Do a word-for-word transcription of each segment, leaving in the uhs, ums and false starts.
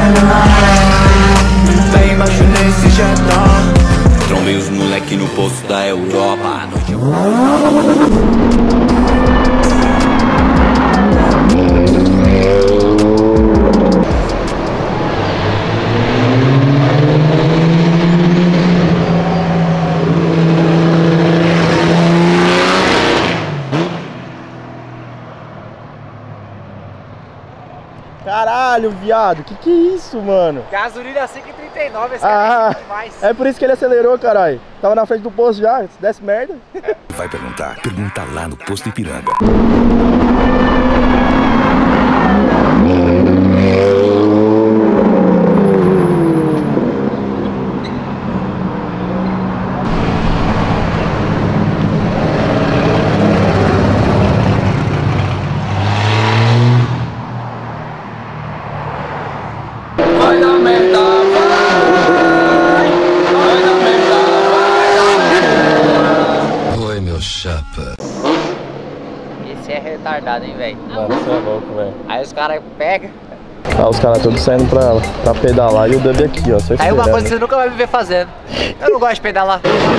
Lá embaixo nesse jetão, trombei os moleque no posto da Europa. A noite Caralho, viado, que que é isso, mano? Gasolina cinco e trinta e nove, esse ah, cara é demais. É por isso que ele acelerou, caralho. Tava na frente do posto já, se desse merda. Vai perguntar? Pergunta lá no posto Ipiranga. vai dar merda, vai, vai dar merda, vai dar merda. Oi, meu chapa. Esse é retardado, hein, velho? Mano, você é louco, velho. Aí os caras pegam. Tá, os caras todos saindo pra, pra pedalar e o Dub aqui, ó. Só Aí uma esperando. coisa que você nunca vai me ver fazendo. Eu não gosto de pedalar.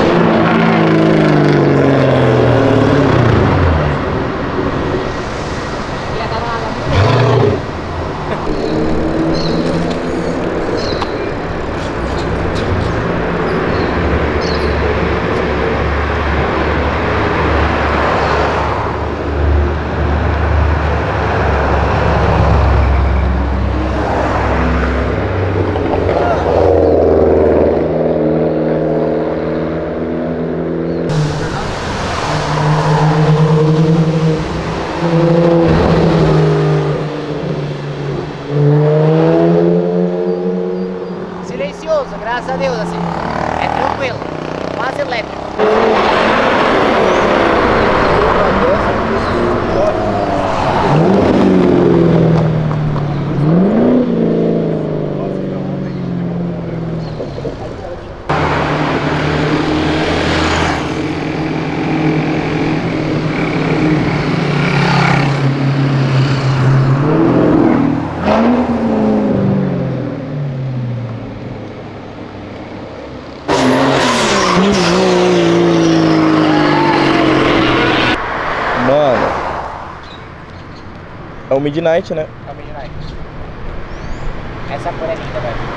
Silencioso, graças a Deus, assim. É tranquilo. Quase elétrico. Mano, é o Midnight, né? É o Midnight. Essa cor é linda, velho.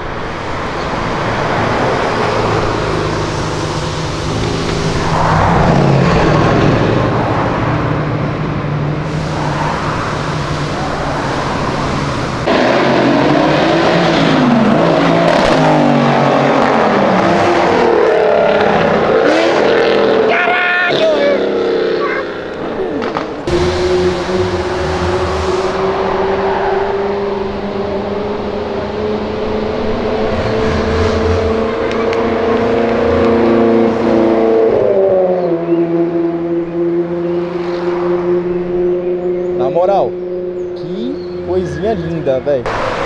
Na moral, que coisinha linda, velho.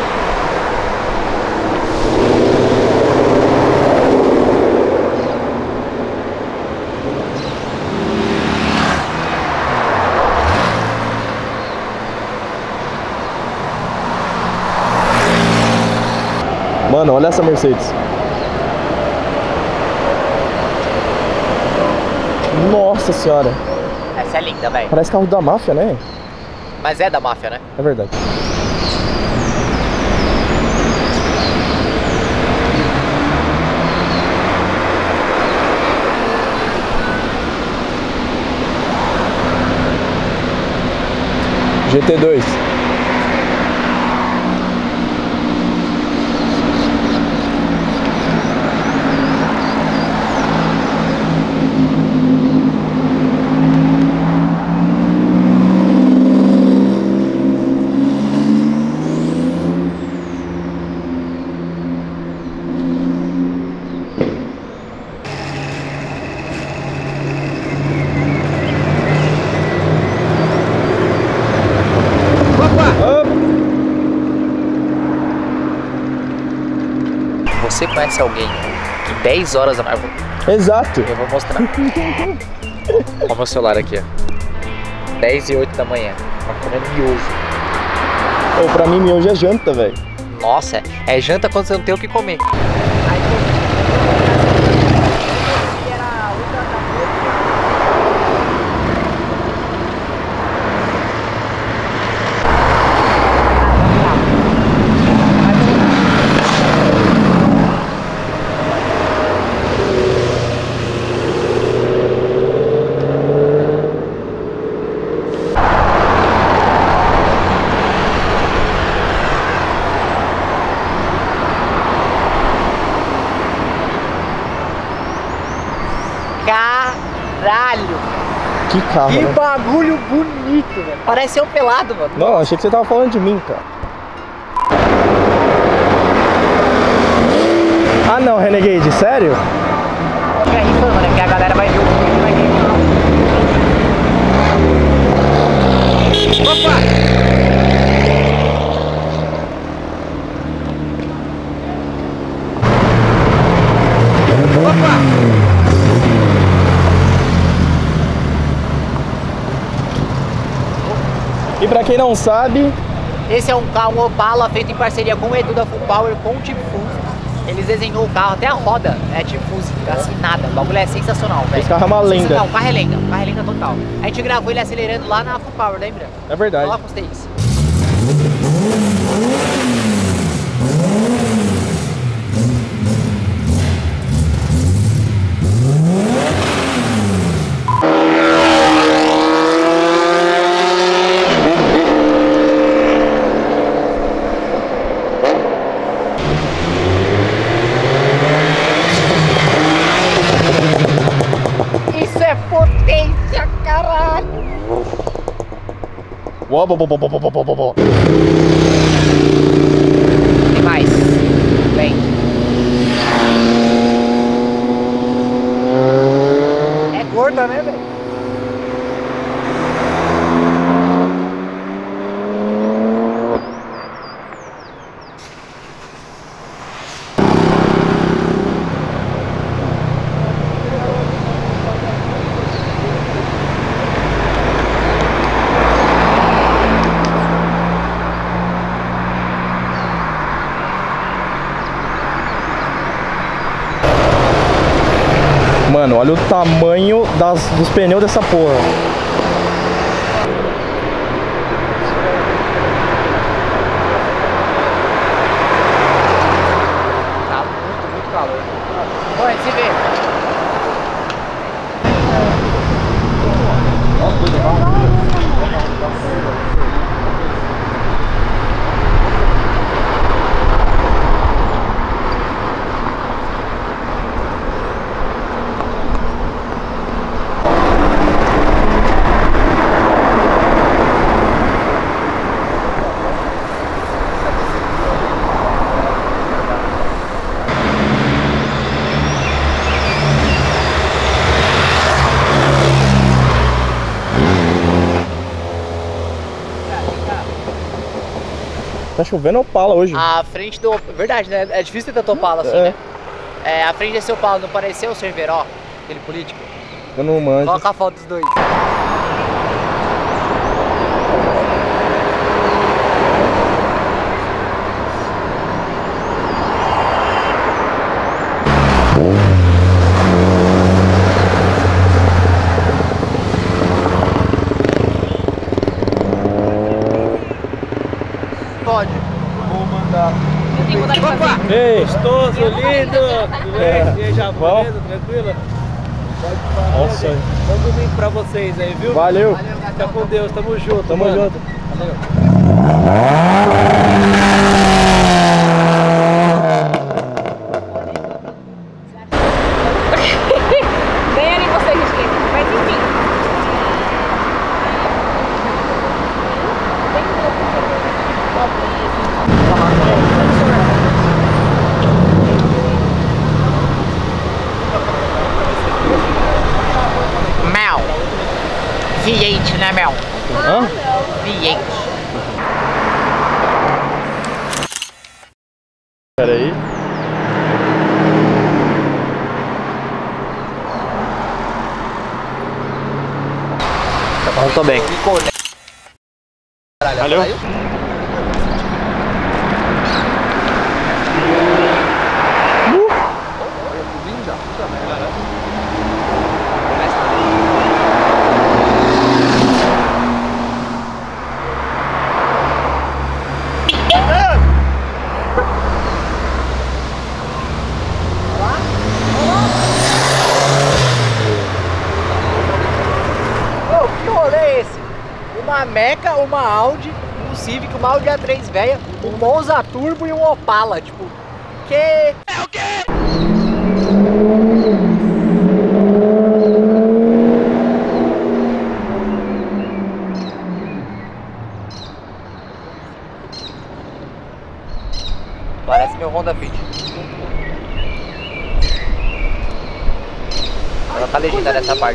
Mano, olha essa Mercedes. Nossa senhora. Essa é linda, velho. Parece carro da máfia, né? Mas é da máfia, né? É verdade. G T dois. Você conhece alguém que dez horas da manhã? Exato. Eu vou mostrar. Olha o meu celular aqui, ó. dez e oito da manhã. Tá comendo miojo. Pô, pra mim miojo é janta, velho. Nossa, é janta quando você não tem o que comer. Caralho! Que carro, Que né? bagulho bonito, velho. Parece eu pelado, mano. Não, achei que você tava falando de mim, cara. Ah não, Renegade, sério? Fica rifando, né? Porque a galera vai ver o vídeo e vai ver. Opa! E pra quem não sabe, Esse é um carro, um Opala, feito em parceria com o Edu da Full Power, com o Team Fuse. Eles desenhou o carro, até a roda é Team Fuse, assinada. O bagulho é sensacional, velho. esse carro é uma lenda. Não, o carro é lenda, o carro é lenda total. A gente gravou ele acelerando lá na Full Power, lembra? É verdade. Coloca os takes. Isso é potência, caralho! Uó, bo, bo, bo, bo, bo, bo, bo, bo. Tem mais. Vem. É gorda, né, velho? Mano, olha o tamanho das, dos pneus dessa porra. Tá muito, muito calor. Bom, a gente se vê. Tá chovendo Opala hoje. A frente do... Verdade, né? É difícil ter tanto Opala assim, É. né? É, a frente desse Opala não pareceu o Cerveró, aquele político? Eu não manjo. Coloca a foto dos dois. Pode. Vou mandar. Eu tenho vontade de fazer. Ei! Gostoso, lindo! Tudo bem? É. E aí, já, Bom. beleza? Tranquilo? Nossa. Bom domingo pra vocês aí, viu? Valeu. Fica com Deus, tamo junto. Tamo mano. junto. Bem ali você, gente, mas enfim. Mel. V oito, né, Mel? Hã? V oito. Pera aí. Eu tô bem. Valeu. Meca, uma Audi, um Civic, uma Audi A três velha, um Monza Turbo e um Opala. Tipo, que... É o quê? Parece meu Honda Fit. Ela tá legenda nessa parte.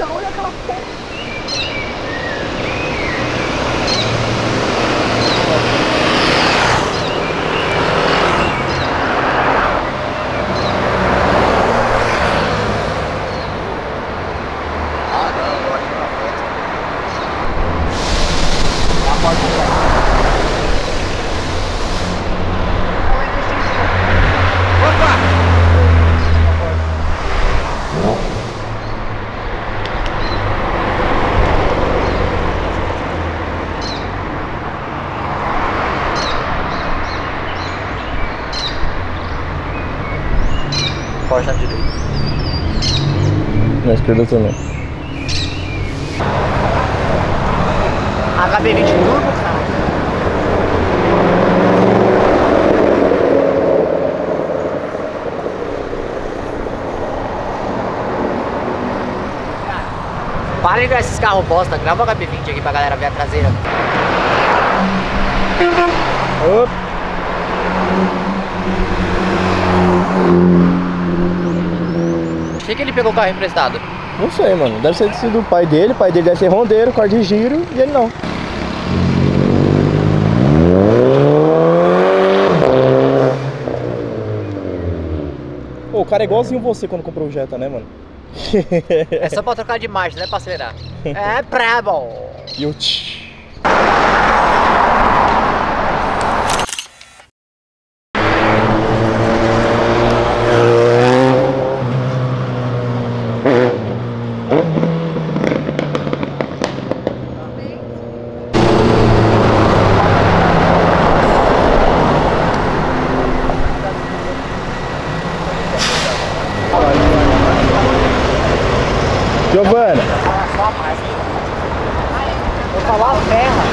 Porsche na direita. Na esquerda também. H B vinte Turbo, cara. Para de gravar esses carros bosta, grava o H B vinte aqui pra galera ver a traseira. Opa. Por que que ele pegou o carro emprestado? Não sei, mano. Deve ter sido o pai dele. O pai dele deve ser rondeiro, quarto de giro, e ele não. Pô, o cara é igualzinho você quando comprou o Jetta, né, mano? É só pra trocar de marcha, não é pra acelerar. É brabo! E o tch. Giovana, vou falar a terra.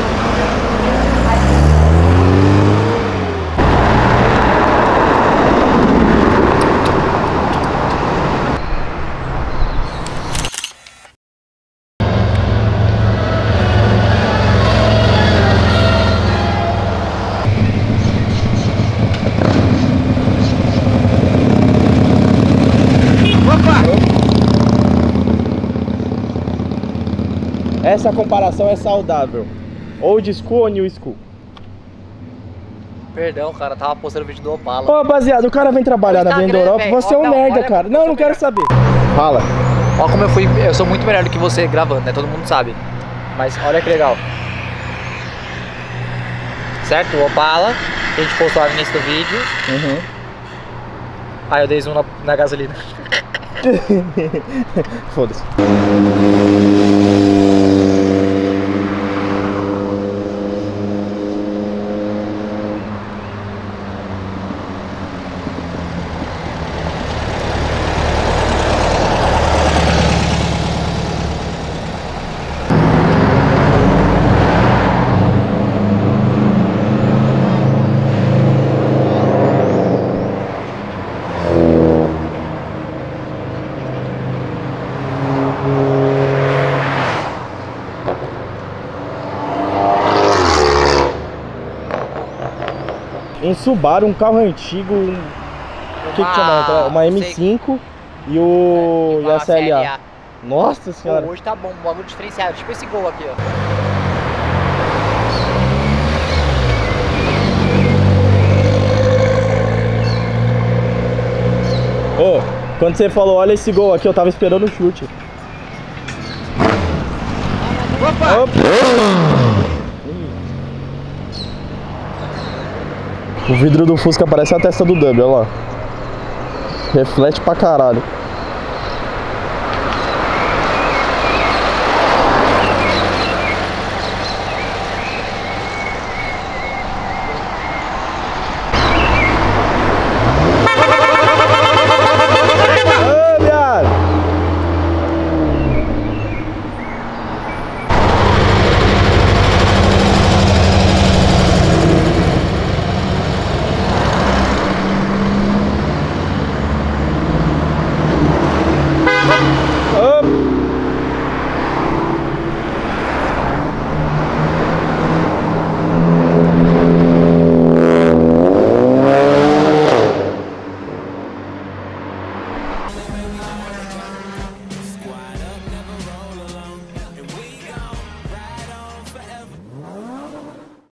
essa comparação é saudável. Old School ou New School? Perdão, cara, tava postando o vídeo do Opala. Ô, rapaziada, o cara vem trabalhar na Venda Europa, você é um merda, cara. Não, não quero saber. Fala. Olha como eu fui, eu sou muito melhor do que você gravando, né? Todo mundo sabe. Mas olha que legal. Certo? O Opala, que a gente postou no início do vídeo. Uhum. Aí eu dei zoom na, na gasolina. Foda-se. Um Subaru, um carro antigo, um... o que que chama? Uma M cinco e o é, e a C L A. C L A. Nossa senhora. Pô, hoje tá bom, um bagulho diferenciado, tipo esse Gol aqui, ó. Ô, quando você falou, olha esse Gol aqui, eu tava esperando o chute. Opa! Opa! O vidro do Fusca parece a testa do Dub, olha lá. Reflete pra caralho.